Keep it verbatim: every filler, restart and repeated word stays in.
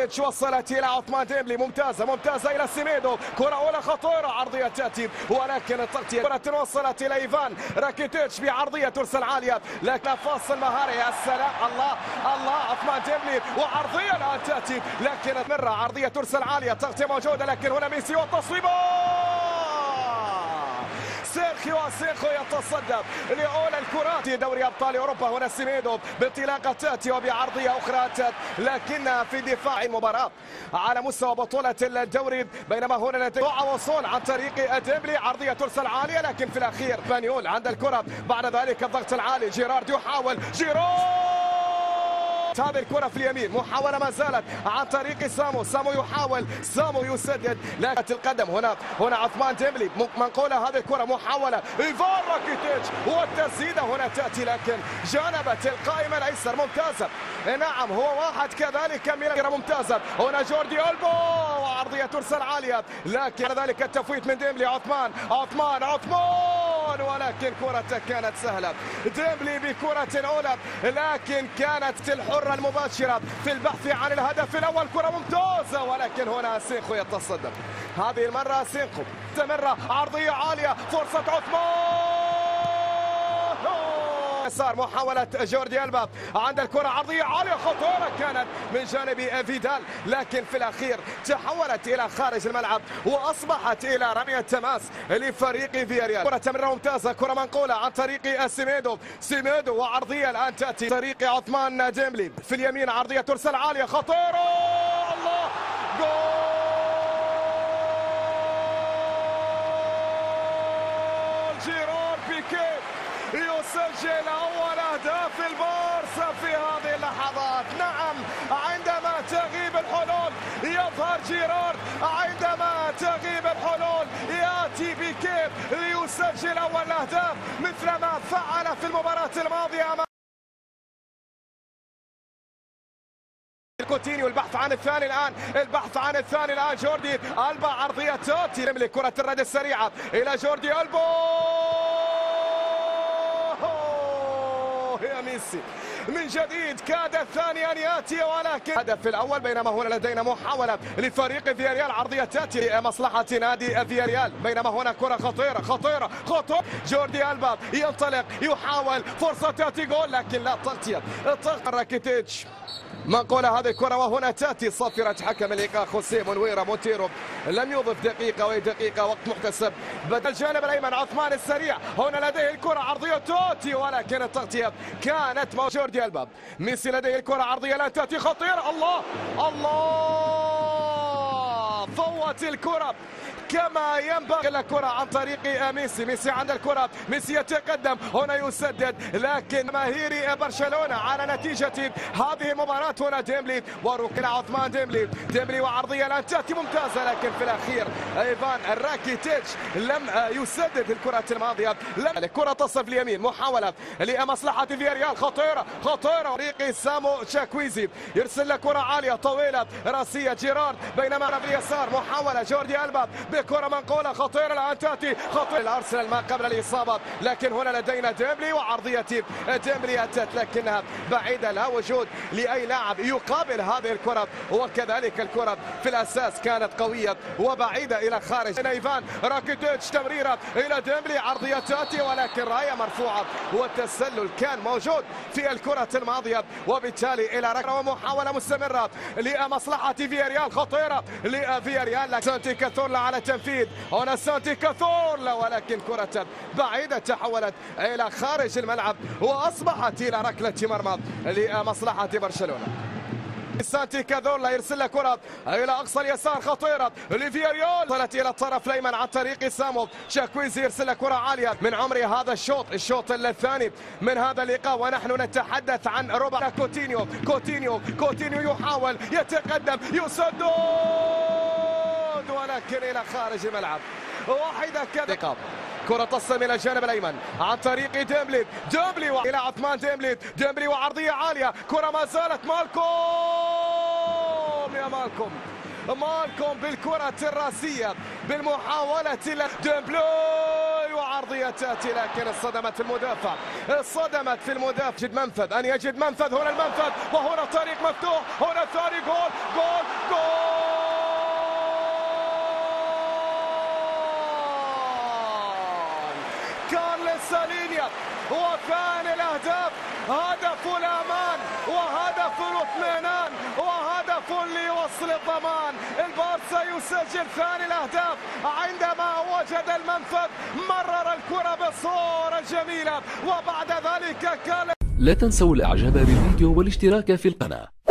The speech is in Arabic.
راكيتيتش وصلت الى عثمان ديمبلي، ممتازه ممتازه الى سيميدو، كره اولى خطيره، عرضيه تاتي ولكن التغطيه، كره وصلت الى ايفان راكيتيتش بعرضيه ترسل عاليه لكن فاصل مهاري. يا سلام، الله الله، عثمان ديمبلي وعرضيه الان تاتي لكن مره عرضيه ترسل عاليه، تغطيه موجوده لكن هنا ميسي والتصويبه. سيرخيو سيرخيو يتصدى لأولى الكرات في دوري أبطال أوروبا. هنا سيميدو بانطلاقة تأتي وبعرضية أخرى تأتي لكنها في دفاع المباراة على مستوى بطولة الدوري، بينما هنا لديه وصول عن طريق ديمبلي، عرضية ترسل عالية لكن في الأخير بانيول عند الكرة. بعد ذلك الضغط العالي، جيرارد يحاول، جيرارد هذه الكرة في اليمين، محاولة ما زالت عن طريق سامو، سامو يحاول، سامو يسدد لكن القدم. هنا هنا عثمان ديمبلي منقولة هذه الكرة، محاولة ايفان راكيتيتش والتسديدة هنا تأتي لكن جانبت القائمة الأيسر، ممتازة نعم، هو واحد كذلك من ممتازة. هنا جوردي ألبو وعرضية ترسل عالية لكن ذلك التفويت من ديمبلي، عثمان عثمان عثمان ولكن كرة كانت سهلة، ديمبلي بكرة أولى لكن كانت الحرة المباشرة في البحث عن الهدف الأول، كرة ممتازة ولكن هنا سينخو يتصدى، هذه المرة سينخو استمر، عرضية عالية، فرصة عثمان يسار، محاولة جوردي ألبا عند الكرة، عرضية عالية خطيرة كانت من جانب فيدال لكن في الأخير تحولت إلى خارج الملعب وأصبحت إلى رمية تماس لفريق فياريال. كرة تمريرة ممتازة، كرة منقولة عن طريق سيميدو، سيميدو وعرضية الآن تأتي طريق عثمان ديمبلي في اليمين، عرضية ترسل عالية خطيرة، الله، جول جيرار بيكيه يسجل أول أهداف البارسا في هذه اللحظات. نعم، عندما تغيب الحلول يظهر جيرارد، عندما تغيب الحلول يأتي بيكيه ليسجل أول الأهداف مثل ما فعل في المباراة الماضية أمام كوتينيو. البحث عن الثاني الآن، البحث عن الثاني الآن، جوردي ألبا، عرضية تاتي يملك كرة الرد السريعة إلى جوردي ألبا يا ميسي من جديد، كاد الثاني أن يأتي ولكن الهدف الأول. بينما هنا لدينا محاولة لفريق فياريال، عرضية تأتي لمصلحة نادي فياريال، بينما هنا كرة خطيرة خطيرة خطيرة، جوردي ألبا ينطلق يحاول، فرصة تأتي جول لكن لا تغطية، الضغط راكيتيتش منقولة هذه الكرة وهنا تأتي صافرة حكم اللقاء خوسيه مونويرا مونتيرو، لم يضف دقيقة وهي دقيقة وقت محتسب. بدل الجانب الأيمن عثمان السريع، هنا لديه الكرة، عرضية تأتي ولكن التغطية كانت مع جوردي ألبا. ميسي لديه الكرة، عرضية لا تأتي خطيرة، الله الله، ضوت الكرة كما ينبغي الكرة عن طريق ميسي، ميسي عند الكرة، ميسي يتقدم، هنا يسدد لكن جماهير برشلونة على نتيجة هذه المباراة. هنا ديمبلي وركن عثمان ديمبلي، ديمبلي وعرضية الآن تأتي ممتازة لكن في الأخير ايفان راكيتيتش لم يسدد الكرة الماضية. الكرة تصل اليمين، محاولة لمصلحة فياريال خطيرة خطيرة، طريق سامو تشاكويزي يرسل كرة عالية طويلة راسية جيرارد، بينما باليسار محاولة جوردي ألبا بكرة منقولة خطيرة الآن تأتي خطيرة الأرسنال ما قبل الإصابة لكن هنا لدينا ديمبلي وعرضية ديمبلي أتت لكنها بعيدة، لا وجود لأي لاعب يقابل هذه الكرة وكذلك الكرة في الأساس كانت قوية وبعيدة إلى خارج. ايفان راكيتيتش تمريرة إلى ديمبلي، عرضية تأتي ولكن راية مرفوعة والتسلل كان موجود في الكرة الماضية وبالتالي إلى ركلة ومحاولة مستمرة لمصلحة فياريال خطيرة لفياريال، سانتي كاثورلا على التنفيذ، هنا سانتي كاثورلا ولكن كرة بعيدة تحولت إلى خارج الملعب وأصبحت إلى ركلة مرمى لمصلحة برشلونة. سانتي كاثورلا يرسل كرة إلى أقصى اليسار خطيرة لفياريال، وصلت إلى الطرف الأيمن عن طريق سامو تشاكويزي يرسل كرة عالية من عمر هذا الشوط، الشوط الثاني من هذا اللقاء ونحن نتحدث عن ربع. كوتينيو كوتينيو كوتينيو يحاول يتقدم يسدد ولكن إلى خارج الملعب، واحدة كذا. كرة تصل من الجانب الأيمن عن طريق ديمبلي، ديمبلي إلى عثمان ديمبلي، ديمبلي وعرضية عالية، كرة ما زالت مالكوم يا مالكوم، مالكوم بالكرة الراسية بالمحاولة ديمبلي وعرضية تأتي لكن اصطدمت في المدافع، اصطدمت في المدافع. يجد منفذ أن يجد منفذ، هنا المنفذ وهنا طريق مفتوح، هنا ثاني جول جول وثاني الأهداف، هدف الأمان وهدف الاطمئنان وهدف ليوصل الضمان. البارسا يسجل ثاني الأهداف عندما وجد المنفذ، مرر الكرة بصورة جميلة وبعد ذلك كان. لا تنسوا الإعجاب بالفيديو والاشتراك في القناة.